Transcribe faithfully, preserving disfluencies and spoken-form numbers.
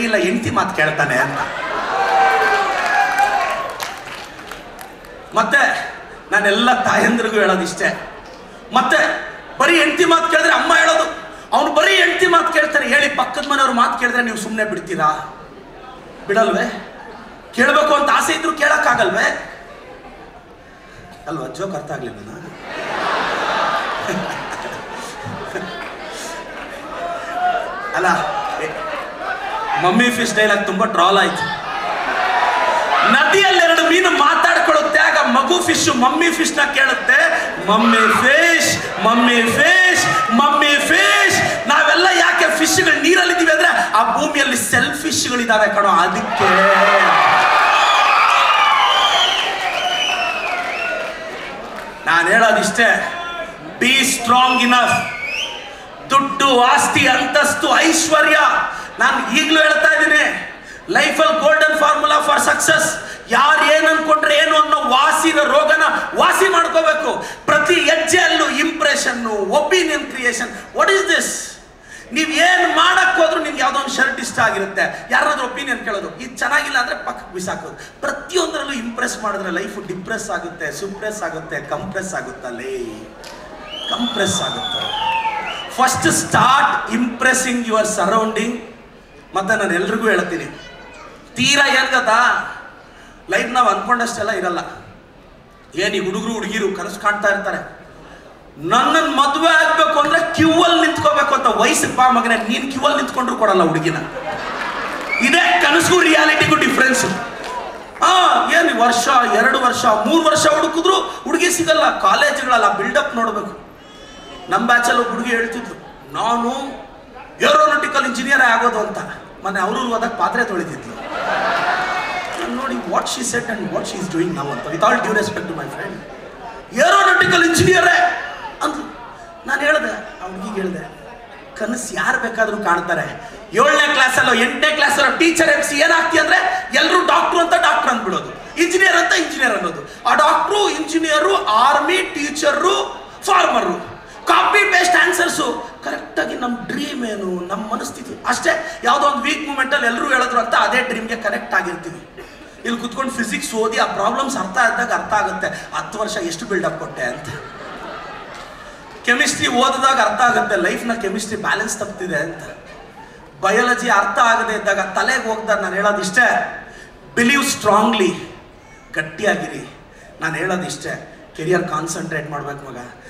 ಇಲ್ಲ, ಹೆಂಡತಿ ಮಾತು ಕೇಳ್ತಾನೆ ಅಂತ. ಮತ್ತೆ ನಾನೆಲ್ಲ ತಾಯಂದ್ರಿಗೂ ಹೇಳೋದಿಷ್ಟೇ, ಮತ್ತೆ ಬರೀ ಹೆಂಡತಿ ಮಾತು ಕೇಳಿದ್ರೆ ಅಮ್ಮ ಹೇಳೋದು, ಅವನು ಬರೀ ಹೆಂಡತಿ ಮಾತು ಕೇಳ್ತಾರೆ. ಹೇಳಿ ಪಕ್ಕದ ಮನೆಯವ್ರ ಮಾತು ಕೇಳಿದ್ರೆ ನೀವು ಸುಮ್ಮನೆ ಬಿಡ್ತೀರಾ? ಬಿಡಲ್ವೇ? ಕೇಳಬೇಕು ಅಂತ ಆಸೆ ಇದ್ರು ಕೇಳಕ್ಕಾಗಲ್ವೇ? ಅಲ್ವಾ? ಜೋಕ್ ಅರ್ಥ ಆಗ್ಲಿಲ್ಲ ನಾನು. ಅಲ್ಲ, ಮಮ್ಮಿ ಫಿಶ್ ಡೈಲಾಗ್ ತುಂಬಾ ಟ್ರಾಲ್ ಆಯ್ತು. ನದಿಯಲ್ಲಿ ಎರಡು ಮೀನು ಮಾತಾಡ್ಕೊಳ್ಳುತ್ತೆ, ಆಗ ಮಗು ಫಿಶ್ ಮಮ್ಮಿ ಫಿಶ್ ನ ಕೇಳುತ್ತೆ, mummy fish mummy fish mummy fish. ನಾವೆಲ್ಲ ಯಾಕೆ ಫಿಶ್ಗಳು ನೀರಲ್ಲಿದ್ದೀವಿ ಅಂದ್ರೆ ಆ ಭೂಮಿಯಲ್ಲಿ ಸೆಲ್ಫ್ ಫಿಶ್ಗಳಿದಾವೆ ಕಣೋ, ಅದಕ್ಕೆ. ನಾನು ಹೇಳೋದಿಷ್ಟೇ, ಬಿ ಸ್ಟ್ರಾಂಗ್ ಇನಫ್. ದುಡ್ಡು, ಆಸ್ತಿ, ಅಂತಸ್ತು, ಐಶ್ವರ್ಯ, ನಾನು ಈಗಲೂ ಹೇಳ್ತಾ ಇದ್ದೀನಿ, ಲೈಫಲ್ಲಿ ಗೋಲ್ಡನ್ ಫಾರ್ಮುಲಾ ಫಾರ್ ಸಕ್ಸಸ್. ಯಾರು ಏನ್ ಅನ್ಕೊಂಡ್ರೆ ಏನು ಅನ್ನೋ ವಾಸಿನ ರೋಗನ ವಾಸಿ ಮಾಡ್ಕೋಬೇಕು. ಪ್ರತಿ ಹೆಜ್ಜೆಯಲ್ಲೂ impression, opinion creation. What is this? ನೀವು ಏನು ಮಾಡಕ್ ಹೋದ್ರು ನಿಮ್ಗೆ ಯಾವ್ದೋ ಒಂದು ಶರ್ಟ್ ಇಷ್ಟ ಆಗಿರುತ್ತೆ, ಯಾರಾದ್ರೂ ಒಪಿನಿಯನ್ ಕೇಳೋದು, ಇದು ಚೆನ್ನಾಗಿಲ್ಲ ಅಂದ್ರೆ ಪಕ್ಕಕ್ಕೆ ಬಿಸಾಕೋದು. ಪ್ರತಿಯೊಂದರಲ್ಲೂ ಇಂಪ್ರೆಸ್ ಮಾಡಿದ್ರೆ ಲೈಫ್ ಡಿಪ್ರೆಸ್ ಆಗುತ್ತೆ, ಸುಪ್ರೆಸ್ ಆಗುತ್ತೆ, ಕಂಪ್ರೆಸ್ ಆಗುತ್ತಲ್ಲೇ, ಕಂಪ್ರೆಸ್ ಆಗುತ್ತೆ. First start impressing your surrounding. ಮತ್ತೆ ನಾನು ಎಲ್ರಿಗೂ ಹೇಳ್ತೀನಿ, ತೀರಾ ಏನ್ ಗೊತ್ತಾ, ಲೈಫ್ ನಾವು ಅನ್ಕೊಂಡಷ್ಟೆಲ್ಲ ಇರಲ್ಲ. ಏನ್ ಈ ಹುಡುಗರು ಹುಡುಗಿರು ಕನಸು ಕಾಣ್ತಾ ಇರ್ತಾರೆ, ನನ್ನನ್ನು ಮದುವೆ ಆಗ್ಬೇಕು ಅಂದ್ರೆ ಕ್ಯೂವಲ್ಲಿ ನಿಂತ್ಕೋಬೇಕು ಅಂತ. ವಯಸ್ಸಿಗೆ ಬಾ ಮಗನೇ, ನೀನ್ ಕ್ಯೂವಲ್ಲಿ ನಿಂತ್ಕೊಂಡ್ರು ಕೊಡಲ್ಲ ಹುಡುಗಿನ. ಇದೇ ಕನಸು ರಿಯಾಲಿಟಿಗೂ ಡಿಫ್ರೆನ್ಸ್. ಹಾ, ಏನು ವರ್ಷ, ಎರಡು ವರ್ಷ, ಮೂರು ವರ್ಷ ಹುಡುಕಿದ್ರು ಹುಡುಗಿ ಸಿಗಲ್ಲ. ಕಾಲೇಜ್ಗಳಲ್ಲ, ಬಿಲ್ಡಪ್ ನೋಡ್ಬೇಕು. ನಮ್ಮ ಬ್ಯಾಚಲ್ಲಿ ಒಬ್ಬ ಹುಡುಗಿ ಹೇಳ್ತಿದ್ರು, ನಾನು ಏರೋನಾಟಿಕಲ್ ಇಂಜಿನಿಯರ್ ಆಗೋದು ಅಂತ. ಮೊನ್ನೆ ಅವರು ಹೋದಾಗ ಪಾತ್ರೆ ತೊಳಿತಿದ್ಲು. ನೋಡಿ what she said and what she is doing now ಅಂತ. With all due respect to my friend, aeronautical ಇಂಜಿನಿಯರೇ ಅಂತ ನಾನು ಹೇಳಿದೆ. ಆ ಹುಡುಗಿಗೆ ಹೇಳಿದೆ, ಕನಸು ಯಾರು ಬೇಕಾದ್ರೂ ಕಾಣ್ತಾರೆ. ಏಳನೇ ಕ್ಲಾಸಲ್ಲೋ ಎಂಟನೇ ಕ್ಲಾಸಲ್ಲೋ ಟೀಚರ್ ಎಬ್ಸಿ ಏನಾಗ್ತಿ ಅಂದ್ರೆ ಎಲ್ಲರೂ ಡಾಕ್ಟ್ರು ಅಂತ ಡಾಕ್ಟರ್ ಅಂದ್ಬಿಡೋದು, ಇಂಜಿನಿಯರ್ ಅಂತ ಇಂಜಿನಿಯರ್ ಅನ್ನೋದು. ಆ doctor, engineer, army, teacher, farmer, copy paste answers. ಕರೆಕ್ಟಾಗಿ ನಮ್ಮ ಡ್ರೀಮ್ ಏನು, ನಮ್ಮ ಮನಸ್ಥಿತಿ ಅಷ್ಟೇ. ಯಾವುದೋ ಒಂದು ವೀಕ್ ಮೂಮೆಂಟಲ್ಲಿ ಎಲ್ಲರೂ ಹೇಳಿದ್ರು ಅಂತ ಅದೇ ಡ್ರೀಮ್ಗೆ ಕನೆಕ್ಟ್ ಆಗಿರ್ತೀವಿ. ಇಲ್ಲಿ ಕುತ್ಕೊಂಡು ಫಿಸಿಕ್ಸ್ ಓದಿ ಆ ಪ್ರಾಬ್ಲಮ್ಸ್ ಅರ್ಥ ಆದಾಗ ಅರ್ಥ ಆಗುತ್ತೆ, ಹತ್ತು ವರ್ಷ ಎಷ್ಟು ಬಿಲ್ಡಪ್ ಕೊಟ್ಟೆ ಅಂತ. ಕೆಮಿಸ್ಟ್ರಿ ಓದಿದಾಗ ಅರ್ಥ ಆಗುತ್ತೆ, ಲೈಫ್ನ ಕೆಮಿಸ್ಟ್ರಿ ಬ್ಯಾಲೆನ್ಸ್ ತಪ್ಪಿದೆ ಅಂತ. ಬಯಾಲಜಿ ಅರ್ಥ ಆಗದೆ ಇದ್ದಾಗ ತಲೆಗೆ ಹೋಗ್ದಾಗ ನಾನು ಹೇಳೋದಿಷ್ಟೇ, ಬಿಲೀವ್ ಸ್ಟ್ರಾಂಗ್ಲಿ, ಗಟ್ಟಿಯಾಗಿರಿ. ನಾನು ಹೇಳೋದಿಷ್ಟೇ, ಕೆರಿಯರ್ ಕಾನ್ಸಂಟ್ರೇಟ್ ಮಾಡ್ಬೇಕು ಮಗ.